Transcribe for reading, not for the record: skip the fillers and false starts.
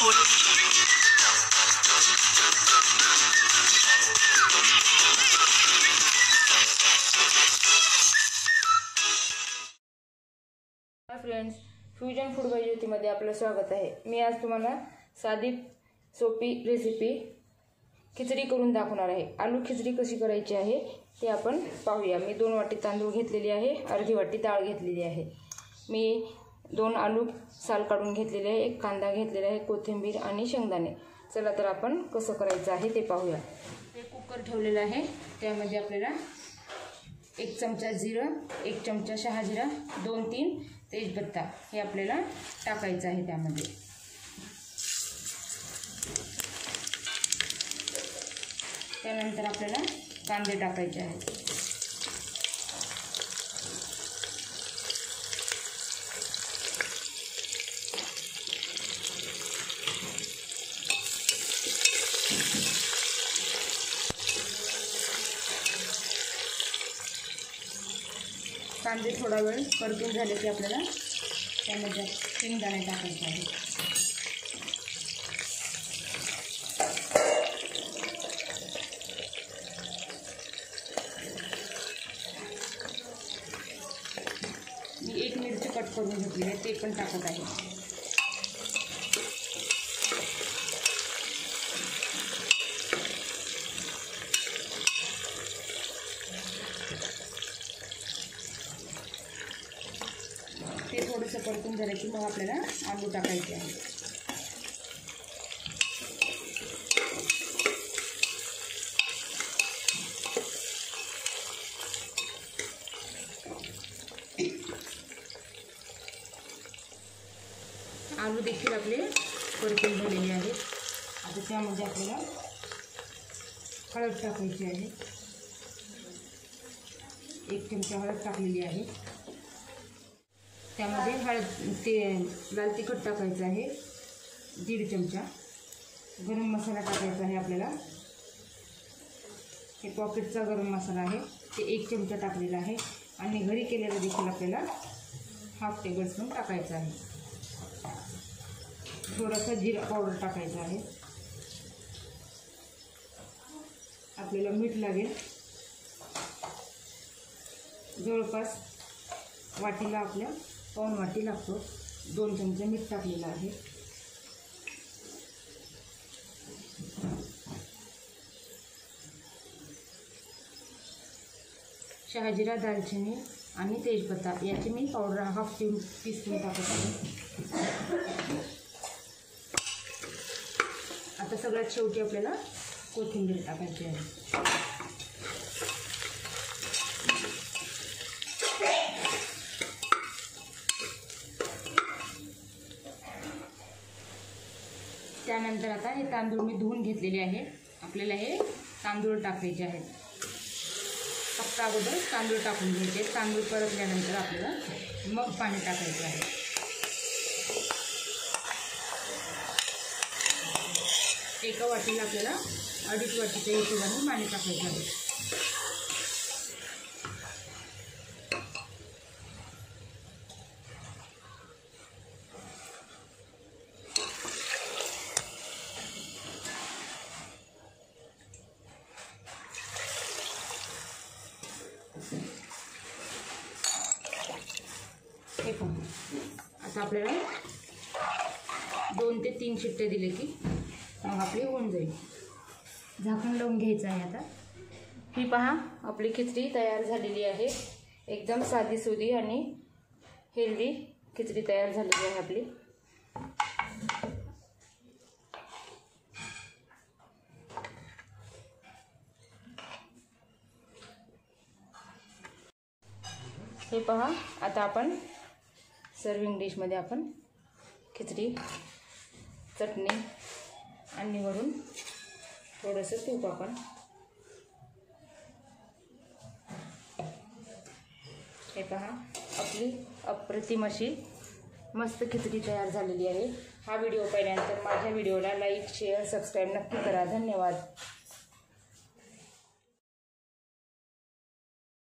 Friends, fusion food by ज्योतीमध्ये आपलं स्वागत आहे। मी आज तुम्हाला साधी सोपी रेसिपी खिचडी करून दाखवणार आहे। आलू खिचडी कशी करायची आहे ते आपण पाहूया। मी 2 वाटी तांदूळ घेतलेले आहे, अर्धी वाटी डाळ घेतलेली आहे। मी 2 आलू साल काढून घेतलेले आहे, 1 कांदा घेतलेला आहे, कोथिंबीर आणि शेंगदाणे। चला तर आपण कसं करायचं आहे ते पाहूया। ते कुकर ठेवलेलं आहे, त्यामध्ये आपल्याला 1 चमचा जिरं, 1 चमचा शहाजिरा, 2-3 तेजपत्ता हे आपल्याला टाकायचं आहे। त्यामध्ये त्यानंतर आपल्याला कांदे टाकायचे आहेत। कांदे थोडा वेळ परतून झाले की आपल्याला त्यामध्ये शेंगदाणे टाकायचे आहे। मी 1 मिरची कट करून घेतली आहे, ते पण टाकत आहे। ते थोडंसं परतून झालं की मग आपल्याला आलू टाकायचे आहे। आलू देखील आपले परतून झालेले आहेत। आता त्यामध्ये आपल्याला हळद टाकायची आहे, 1 चमचा हळद टाकलेली आहे। त्यामध्ये लाल तिखट टाकायचं आहे, 1.5 चमचा गरम मसाला टाकायचा आहे आपल्याला। हे पॉकेटचा गरम मसाला आहे, ते 1 चमचा टाकलेला आहे। आणि घरी केलेला देखील आपल्याला 1/2 टेबलस्पून टाकायचा आहे। थोडासा जिरा पावडर टाकायचा आहे। आपल्याला मीठ लागेल, जवळपास वाटीला आपल्या 1 वाटी लागतो। 2 चमचे मीठ टाकलेलं आहे। शहाजिरा, दालचिनी आणि तेजपत्ता याची मी पावडर 1/2 टीस्पून टाकत आहे। आता सगळ्यात शेवटी आपल्याला कोथिंबीर टाकायची आहे। त्यानंतर आता हे तांदूळ मी धुवून घेतलेले आहे, आपल्याला हे तांदूळ टाकायचे आहेत। फक्त अगोदर तांदूळ टाकून घ्यायचे, तांदूळ परतल्यानंतर आपल्याला मग पाणी टाकायचं आहे। एका वाटीला आपल्याला 2.5 वाटीच्या हिशोबाने पाणी टाकायचं आहे। हे पहा, आता आपल्याला 2 ते 3 शिट्टे दिले की मग आपली होऊन जाईल। झाकण लावून घ्यायचं आहे। आता ही पहा, आपली खिचडी तयार झालेली आहे। एकदम साधीसुधी आणि हेल्दी खिचडी तयार झालेली आहे आपली। हे पहा, आता आपण सर्विंग डिशमध्ये आपण खिचडी, चटणी आणि वरून थोडंसं तूप आपण हे पहा, आपली अप्रतिम अशी मस्त खिचडी तयार झालेली आहे। हा व्हिडिओ पाहिल्यानंतर माझ्या व्हिडिओला लाईक, शेअर, सबस्क्राईब नक्की करा। धन्यवाद।